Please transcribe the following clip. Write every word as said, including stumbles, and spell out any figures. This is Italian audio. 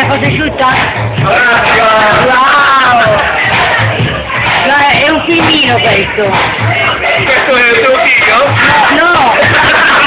cosa asciutta? Brava! Wow! No, è un filmino questo! Questo è il tuo figlio? No!